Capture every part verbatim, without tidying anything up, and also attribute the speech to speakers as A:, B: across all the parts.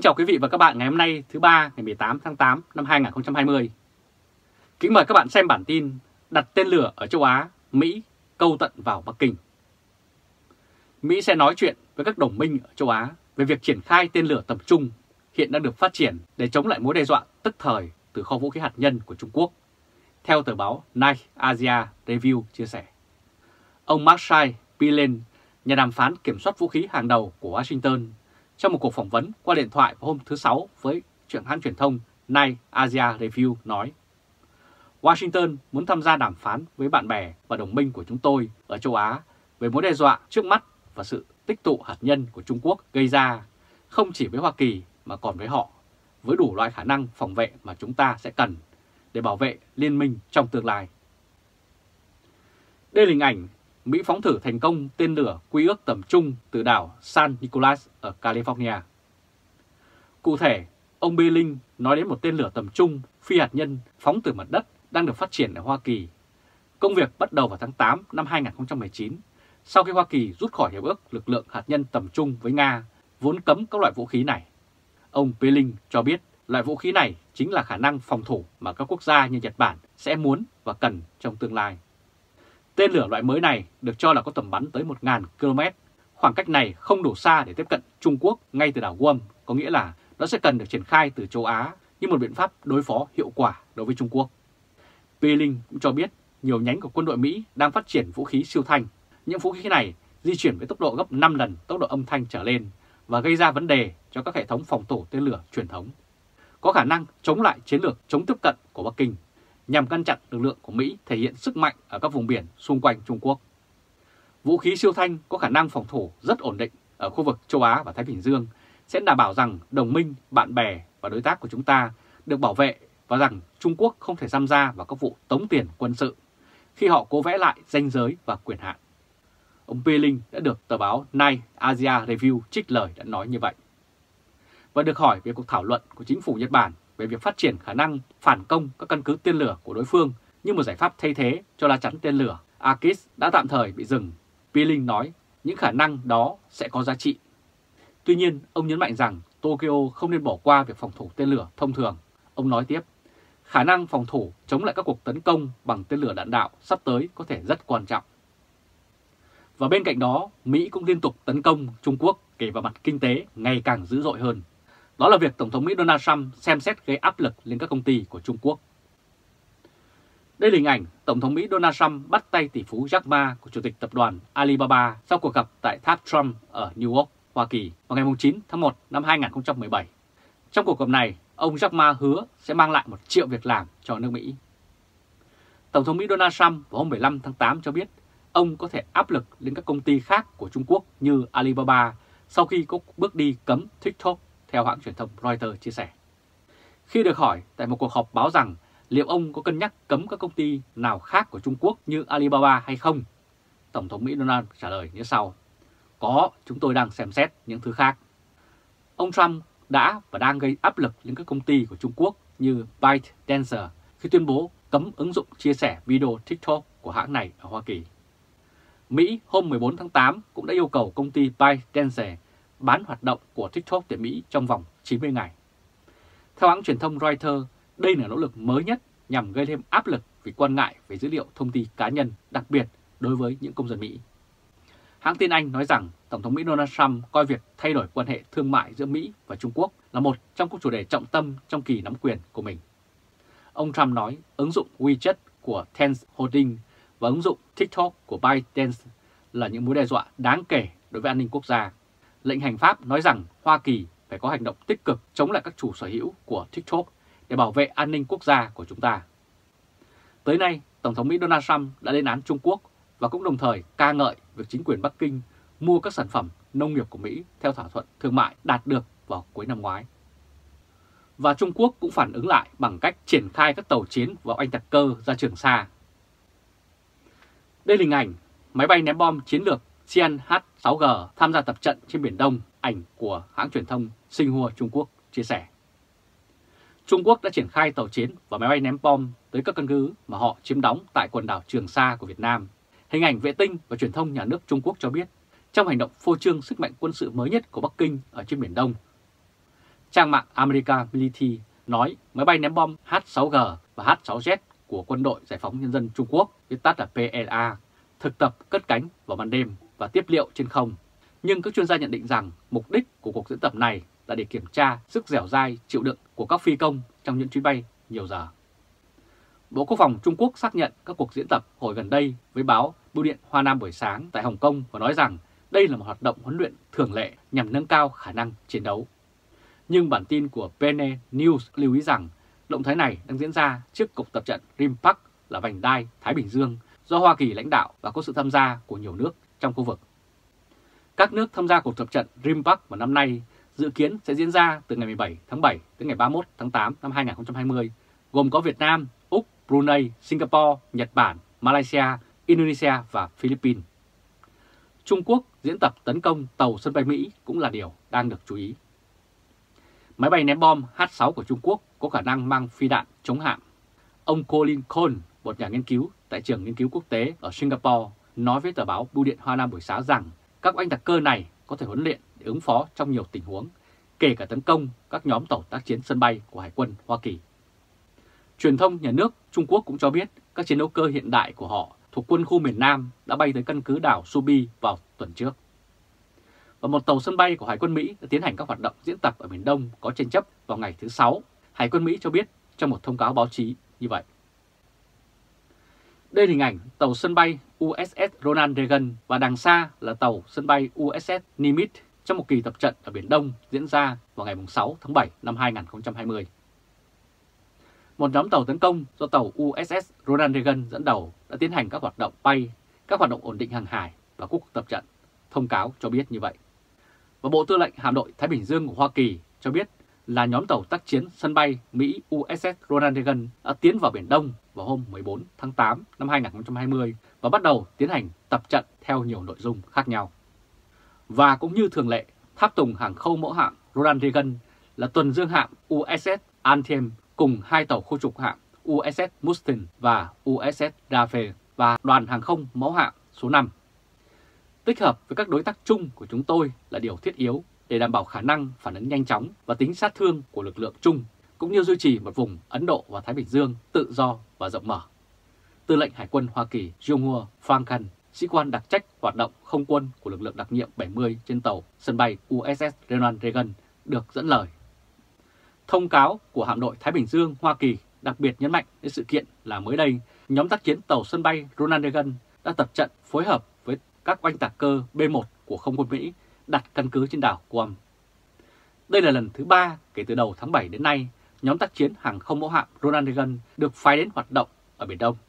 A: chào quý vị và các bạn ngày hôm nay thứ ba ngày mười tám tháng tám năm hai nghìn không trăm hai mươi. Kính mời các bạn xem bản tin đặt tên lửa ở châu Á, Mỹ câu tận vào Bắc Kinh. Mỹ sẽ nói chuyện với các đồng minh ở châu Á về việc triển khai tên lửa tầm trung hiện đang được phát triển để chống lại mối đe dọa tức thời từ kho vũ khí hạt nhân của Trung Quốc, theo tờ báo Night Asia Review chia sẻ. Ông Marshall Pillen, nhà đàm phán kiểm soát vũ khí hàng đầu của Washington, trong một cuộc phỏng vấn qua điện thoại vào hôm thứ Sáu với hãng truyền thông Night Asia Review nói: Washington muốn tham gia đàm phán với bạn bè và đồng minh của chúng tôi ở châu Á về mối đe dọa trước mắt và sự tích tụ hạt nhân của Trung Quốc gây ra, không chỉ với Hoa Kỳ mà còn với họ, với đủ loại khả năng phòng vệ mà chúng ta sẽ cần để bảo vệ liên minh trong tương lai. Đây là hình ảnh Mỹ phóng thử thành công tên lửa quy ước tầm trung từ đảo San Nicolas ở California. Cụ thể, ông Pillen nói đến một tên lửa tầm trung phi hạt nhân phóng từ mặt đất đang được phát triển ở Hoa Kỳ. Công việc bắt đầu vào tháng tám năm hai nghìn không trăm mười chín, sau khi Hoa Kỳ rút khỏi hiệp ước lực lượng hạt nhân tầm trung với Nga, vốn cấm các loại vũ khí này. Ông Pillen cho biết loại vũ khí này chính là khả năng phòng thủ mà các quốc gia như Nhật Bản sẽ muốn và cần trong tương lai. Tên lửa loại mới này được cho là có tầm bắn tới một nghìn ki lô mét. Khoảng cách này không đủ xa để tiếp cận Trung Quốc ngay từ đảo Guam, có nghĩa là nó sẽ cần được triển khai từ châu Á như một biện pháp đối phó hiệu quả đối với Trung Quốc. Pillen cũng cho biết nhiều nhánh của quân đội Mỹ đang phát triển vũ khí siêu thanh. Những vũ khí này di chuyển với tốc độ gấp năm lần tốc độ âm thanh trở lên và gây ra vấn đề cho các hệ thống phòng thủ tên lửa truyền thống, có khả năng chống lại chiến lược chống tiếp cận của Bắc Kinh, nhằm ngăn chặn lực lượng của Mỹ thể hiện sức mạnh ở các vùng biển xung quanh Trung Quốc. Vũ khí siêu thanh có khả năng phòng thủ rất ổn định ở khu vực châu Á và Thái Bình Dương, sẽ đảm bảo rằng đồng minh, bạn bè và đối tác của chúng ta được bảo vệ và rằng Trung Quốc không thể tham gia vào các vụ tống tiền quân sự khi họ cố vẽ lại ranh giới và quyền hạn. Ông Pillen đã được tờ báo Night Asia Review trích lời đã nói như vậy. Và được hỏi về cuộc thảo luận của chính phủ Nhật Bản về việc phát triển khả năng phản công các căn cứ tên lửa của đối phương như một giải pháp thay thế cho lá chắn tên lửa AKIS đã tạm thời bị dừng, Pillen nói những khả năng đó sẽ có giá trị. Tuy nhiên, ông nhấn mạnh rằng Tokyo không nên bỏ qua việc phòng thủ tên lửa thông thường. Ông nói tiếp, khả năng phòng thủ chống lại các cuộc tấn công bằng tên lửa đạn đạo sắp tới có thể rất quan trọng. Và bên cạnh đó, Mỹ cũng liên tục tấn công Trung Quốc kể vào mặt kinh tế ngày càng dữ dội hơn. Đó là việc Tổng thống Mỹ Donald Trump xem xét gây áp lực lên các công ty của Trung Quốc. Đây là hình ảnh Tổng thống Mỹ Donald Trump bắt tay tỷ phú Jack Ma của Chủ tịch Tập đoàn Alibaba sau cuộc gặp tại tháp Trump ở New York, Hoa Kỳ vào ngày chín tháng một năm hai nghìn không trăm mười bảy. Trong cuộc gặp này, ông Jack Ma hứa sẽ mang lại một triệu việc làm cho nước Mỹ. Tổng thống Mỹ Donald Trump vào hôm mười lăm tháng tám cho biết ông có thể áp lực lên các công ty khác của Trung Quốc như Alibaba sau khi có bước đi cấm TikTok, theo hãng truyền thông Reuters chia sẻ. Khi được hỏi tại một cuộc họp báo rằng liệu ông có cân nhắc cấm các công ty nào khác của Trung Quốc như Alibaba hay không, Tổng thống Mỹ Donald trả lời như sau: có, chúng tôi đang xem xét những thứ khác. Ông Trump đã và đang gây áp lực lên các công ty của Trung Quốc như ByteDance khi tuyên bố cấm ứng dụng chia sẻ video TikTok của hãng này ở Hoa Kỳ. Mỹ hôm mười bốn tháng tám cũng đã yêu cầu công ty ByteDance bán hoạt động của TikTok tại Mỹ trong vòng chín mươi ngày. Theo hãng truyền thông Reuters, đây là nỗ lực mới nhất nhằm gây thêm áp lực vì quan ngại về dữ liệu thông tin cá nhân, đặc biệt đối với những công dân Mỹ. Hãng tin Anh nói rằng Tổng thống Mỹ Donald Trump coi việc thay đổi quan hệ thương mại giữa Mỹ và Trung Quốc là một trong các chủ đề trọng tâm trong kỳ nắm quyền của mình. Ông Trump nói ứng dụng WeChat của Tencent Holdings và ứng dụng TikTok của ByteDance là những mối đe dọa đáng kể đối với an ninh quốc gia. Lệnh hành pháp nói rằng Hoa Kỳ phải có hành động tích cực chống lại các chủ sở hữu của TikTok để bảo vệ an ninh quốc gia của chúng ta. Tới nay, Tổng thống Mỹ Donald Trump đã lên án Trung Quốc và cũng đồng thời ca ngợi việc chính quyền Bắc Kinh mua các sản phẩm nông nghiệp của Mỹ theo thỏa thuận thương mại đạt được vào cuối năm ngoái. Và Trung Quốc cũng phản ứng lại bằng cách triển khai các tàu chiến vào Anh Tặc Cơ ra Trường Sa. Đây là hình ảnh máy bay ném bom chiến lược Xi'an H sáu G tham gia tập trận trên Biển Đông, ảnh của hãng truyền thông Xinhua Trung Quốc chia sẻ. Trung Quốc đã triển khai tàu chiến và máy bay ném bom tới các căn cứ mà họ chiếm đóng tại quần đảo Trường Sa của Việt Nam. Hình ảnh vệ tinh và truyền thông nhà nước Trung Quốc cho biết trong hành động phô trương sức mạnh quân sự mới nhất của Bắc Kinh ở trên Biển Đông. Trang mạng America Military nói máy bay ném bom H sáu G và H sáu Z của Quân đội Giải phóng Nhân dân Trung Quốc, viết tắt là P L A, thực tập cất cánh vào ban đêm và tiếp liệu trên không. Nhưng các chuyên gia nhận định rằng mục đích của cuộc diễn tập này là để kiểm tra sức dẻo dai chịu đựng của các phi công trong những chuyến bay nhiều giờ. Bộ Quốc phòng Trung Quốc xác nhận các cuộc diễn tập hồi gần đây với báo Bưu điện Hoa Nam buổi sáng tại Hồng Kông và nói rằng đây là một hoạt động huấn luyện thường lệ nhằm nâng cao khả năng chiến đấu. Nhưng bản tin của pê en a News lưu ý rằng động thái này đang diễn ra trước cuộc tập trận RIMPAC là vành đai Thái Bình Dương do Hoa Kỳ lãnh đạo và có sự tham gia của nhiều nước trong khu vực. Các nước tham gia cuộc tập trận RIMPAC vào năm nay dự kiến sẽ diễn ra từ ngày mười bảy tháng bảy đến ngày ba mươi mốt tháng tám năm hai nghìn không trăm hai mươi, gồm có Việt Nam, Úc, Brunei, Singapore, Nhật Bản, Malaysia, Indonesia và Philippines. Trung Quốc diễn tập tấn công tàu sân bay Mỹ cũng là điều đang được chú ý. Máy bay ném bom H sáu của Trung Quốc có khả năng mang phi đạn chống hạm. Ông Colin Cole, một nhà nghiên cứu tại trường nghiên cứu quốc tế ở Singapore, nói với tờ báo Bưu điện Hoa Nam buổi sáng rằng các oanh tạc cơ này có thể huấn luyện để ứng phó trong nhiều tình huống, kể cả tấn công các nhóm tàu tác chiến sân bay của Hải quân Hoa Kỳ. Truyền thông nhà nước Trung Quốc cũng cho biết các chiến đấu cơ hiện đại của họ thuộc quân khu miền Nam đã bay tới căn cứ đảo Subi vào tuần trước. Và một tàu sân bay của Hải quân Mỹ đã tiến hành các hoạt động diễn tập ở Biển Đông có tranh chấp vào ngày thứ Sáu, Hải quân Mỹ cho biết trong một thông cáo báo chí như vậy. Đây là hình ảnh tàu sân bay U S S Ronald Reagan và đằng xa là tàu sân bay U S S Nimitz trong một kỳ tập trận ở Biển Đông diễn ra vào ngày sáu tháng bảy năm hai nghìn không trăm hai mươi. Một nhóm tàu tấn công do tàu U S S Ronald Reagan dẫn đầu đã tiến hành các hoạt động bay, các hoạt động ổn định hàng hải và cuộc tập trận, thông cáo cho biết như vậy. Và Bộ Tư lệnh Hạm đội Thái Bình Dương của Hoa Kỳ cho biết là nhóm tàu tác chiến sân bay Mỹ U S S Ronald Reagan đã tiến vào Biển Đông vào hôm mười bốn tháng tám năm hai nghìn không trăm hai mươi và bắt đầu tiến hành tập trận theo nhiều nội dung khác nhau. Và cũng như thường lệ, tháp tùng hàng không mẫu hạm Ronald Reagan là tuần dương hạm U S S Anthem cùng hai tàu khu trục hạm U S S Mustin và U S S Rafe và đoàn hàng không mẫu hạm số năm. Tích hợp với các đối tác chung của chúng tôi là điều thiết yếu để đảm bảo khả năng phản ứng nhanh chóng và tính sát thương của lực lượng chung, cũng như duy trì một vùng Ấn Độ và Thái Bình Dương tự do và rộng mở. Tư lệnh Hải quân Hoa Kỳ Jung-Hua Franken, sĩ quan đặc trách hoạt động không quân của lực lượng đặc nhiệm bảy mươi trên tàu sân bay U S S Ronald Reagan được dẫn lời. Thông cáo của hạm đội Thái Bình Dương Hoa Kỳ đặc biệt nhấn mạnh đến sự kiện là mới đây, nhóm tác chiến tàu sân bay Ronald Reagan đã tập trận phối hợp với các oanh tạc cơ B một của không quân Mỹ đặt căn cứ trên đảo Guam. Đây là lần thứ ba kể từ đầu tháng bảy đến nay, nhóm tác chiến hàng không mẫu hạm Ronald Reagan được phái đến hoạt động ở Biển Đông.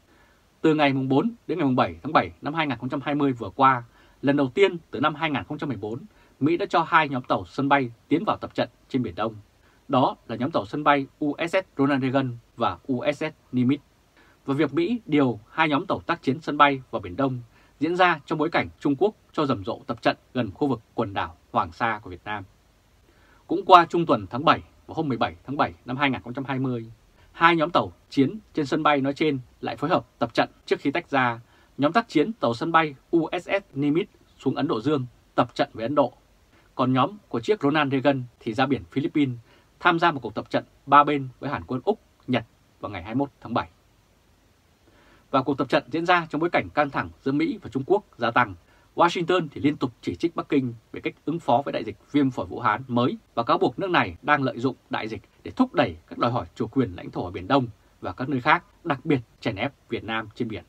A: Từ ngày bốn đến ngày bảy tháng bảy năm hai nghìn không trăm hai mươi vừa qua, lần đầu tiên từ năm hai nghìn không trăm mười bốn, Mỹ đã cho hai nhóm tàu sân bay tiến vào tập trận trên Biển Đông. Đó là nhóm tàu sân bay U S S Ronald Reagan và U S S Nimitz. Và việc Mỹ điều hai nhóm tàu tác chiến sân bay vào Biển Đông diễn ra trong bối cảnh Trung Quốc cho rầm rộ tập trận gần khu vực quần đảo Hoàng Sa của Việt Nam. Cũng qua trung tuần tháng bảy, vào hôm mười bảy tháng bảy năm hai nghìn không trăm hai mươi, hai nhóm tàu chiến trên sân bay nói trên lại phối hợp tập trận trước khi tách ra. Nhóm tác chiến tàu sân bay U S S Nimitz xuống Ấn Độ Dương tập trận với Ấn Độ. Còn nhóm của chiếc Ronald Reagan thì ra biển Philippines tham gia một cuộc tập trận ba bên với Hàn Quân Úc, Nhật vào ngày hai mươi mốt tháng bảy. Và cuộc tập trận diễn ra trong bối cảnh căng thẳng giữa Mỹ và Trung Quốc gia tăng. Washington thì liên tục chỉ trích Bắc Kinh về cách ứng phó với đại dịch viêm phổi Vũ Hán mới và cáo buộc nước này đang lợi dụng đại dịch để thúc đẩy các đòi hỏi chủ quyền lãnh thổ ở Biển Đông và các nơi khác, đặc biệt chèn ép Việt Nam trên biển.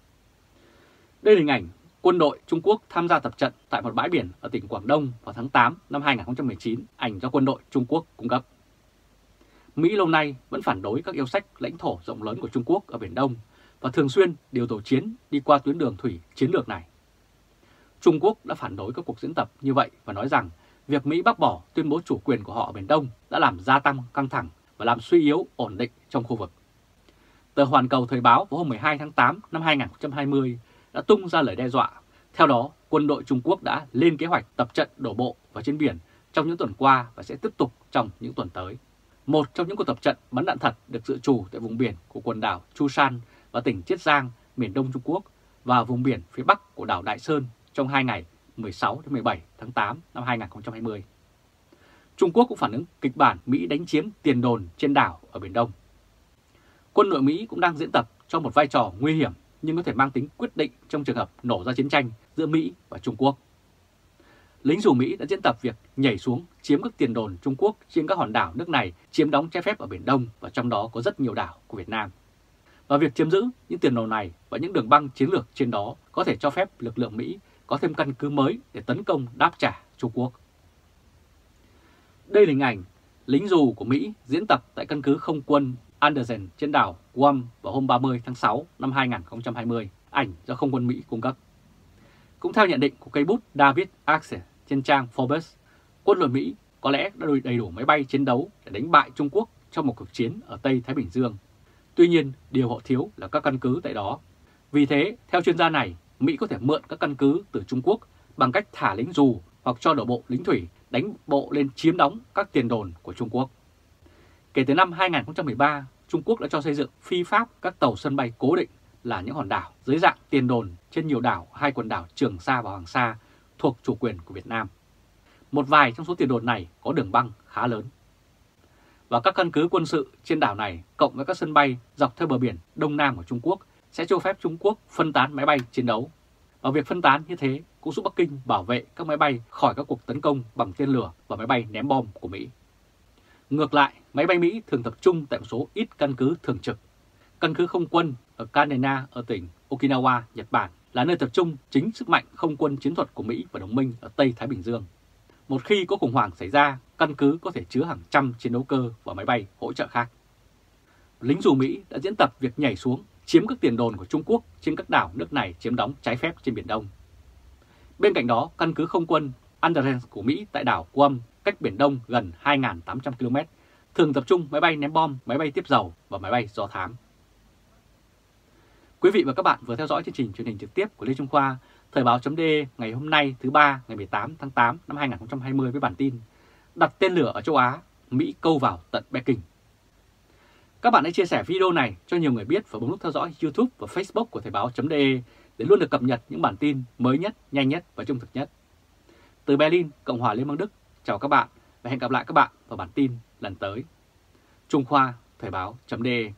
A: Đây là hình ảnh quân đội Trung Quốc tham gia tập trận tại một bãi biển ở tỉnh Quảng Đông vào tháng tám năm hai nghìn không trăm mười chín, ảnh do quân đội Trung Quốc cung cấp. Mỹ lâu nay vẫn phản đối các yêu sách lãnh thổ rộng lớn của Trung Quốc ở Biển Đông và thường xuyên điều tàu chiến đi qua tuyến đường thủy chiến lược này. Trung Quốc đã phản đối các cuộc diễn tập như vậy và nói rằng việc Mỹ bác bỏ tuyên bố chủ quyền của họ ở Biển Đông đã làm gia tăng căng thẳng và làm suy yếu ổn định trong khu vực. Tờ Hoàn Cầu Thời báo vào hôm mười hai tháng tám năm hai nghìn không trăm hai mươi đã tung ra lời đe dọa. Theo đó, quân đội Trung Quốc đã lên kế hoạch tập trận đổ bộ vào trên biển trong những tuần qua và sẽ tiếp tục trong những tuần tới. Một trong những cuộc tập trận bắn đạn thật được dự trù tại vùng biển của quần đảo Chu San và tỉnh Chiết Giang, miền Đông Trung Quốc và vùng biển phía Bắc của đảo Đại Sơn trong hai ngày mười sáu đến mười bảy tháng tám năm hai nghìn không trăm hai mươi. Trung Quốc cũng phản ứng kịch bản Mỹ đánh chiếm tiền đồn trên đảo ở Biển Đông. Quân đội Mỹ cũng đang diễn tập cho một vai trò nguy hiểm nhưng có thể mang tính quyết định trong trường hợp nổ ra chiến tranh giữa Mỹ và Trung Quốc. Lính dù Mỹ đã diễn tập việc nhảy xuống chiếm các tiền đồn Trung Quốc trên các hòn đảo nước này chiếm đóng trái phép ở Biển Đông, và trong đó có rất nhiều đảo của Việt Nam. Và việc chiếm giữ những tiền đồn này và những đường băng chiến lược trên đó có thể cho phép lực lượng Mỹ có thêm căn cứ mới để tấn công đáp trả Trung Quốc. Đây là hình ảnh lính dù của Mỹ diễn tập tại căn cứ không quân Andersen trên đảo Guam vào hôm ba mươi tháng sáu năm hai nghìn không trăm hai mươi, ảnh do không quân Mỹ cung cấp. Cũng theo nhận định của cây bút David Axel trên trang Forbes, quân đội Mỹ có lẽ đã đầy đủ máy bay chiến đấu để đánh bại Trung Quốc trong một cuộc chiến ở Tây Thái Bình Dương. Tuy nhiên, điều họ thiếu là các căn cứ tại đó. Vì thế, theo chuyên gia này, Mỹ có thể mượn các căn cứ từ Trung Quốc bằng cách thả lính dù hoặc cho đổ bộ lính thủy đánh bộ lên chiếm đóng các tiền đồn của Trung Quốc. Kể từ năm hai nghìn không trăm mười ba, Trung Quốc đã cho xây dựng phi pháp các tàu sân bay cố định là những hòn đảo dưới dạng tiền đồn trên nhiều đảo hai quần đảo Trường Sa và Hoàng Sa thuộc chủ quyền của Việt Nam. Một vài trong số tiền đồn này có đường băng khá lớn. Và các căn cứ quân sự trên đảo này cộng với các sân bay dọc theo bờ biển Đông Nam của Trung Quốc sẽ cho phép Trung Quốc phân tán máy bay chiến đấu. Và việc phân tán như thế cũng giúp Bắc Kinh bảo vệ các máy bay khỏi các cuộc tấn công bằng tên lửa và máy bay ném bom của Mỹ. Ngược lại, máy bay Mỹ thường tập trung tại một số ít căn cứ thường trực. Căn cứ không quân ở Kanena ở tỉnh Okinawa, Nhật Bản là nơi tập trung chính sức mạnh không quân chiến thuật của Mỹ và đồng minh ở Tây Thái Bình Dương. Một khi có khủng hoảng xảy ra, căn cứ có thể chứa hàng trăm chiến đấu cơ và máy bay hỗ trợ khác. Lính dù Mỹ đã diễn tập việc nhảy xuống chiếm các tiền đồn của Trung Quốc trên các đảo nước này chiếm đóng trái phép trên Biển Đông. Bên cạnh đó, căn cứ không quân Andersen của Mỹ tại đảo Guam cách Biển Đông gần hai nghìn tám trăm ki lô mét, thường tập trung máy bay ném bom, máy bay tiếp dầu và máy bay do thám. Quý vị và các bạn vừa theo dõi chương trình truyền hình trực tiếp của Lê Trung Khoa, Thời báo.de ngày hôm nay thứ ba ngày mười tám tháng tám năm hai nghìn không trăm hai mươi với bản tin đặt tên lửa ở châu Á, Mỹ câu vào tận Bắc Kinh. Các bạn hãy chia sẻ video này cho nhiều người biết và bấm nút theo dõi YouTube và Facebook của Thời báo.de để luôn được cập nhật những bản tin mới nhất, nhanh nhất và trung thực nhất. Từ Berlin, Cộng hòa Liên bang Đức, chào các bạn và hẹn gặp lại các bạn vào bản tin lần tới. Trung Khoa, Thời báo.de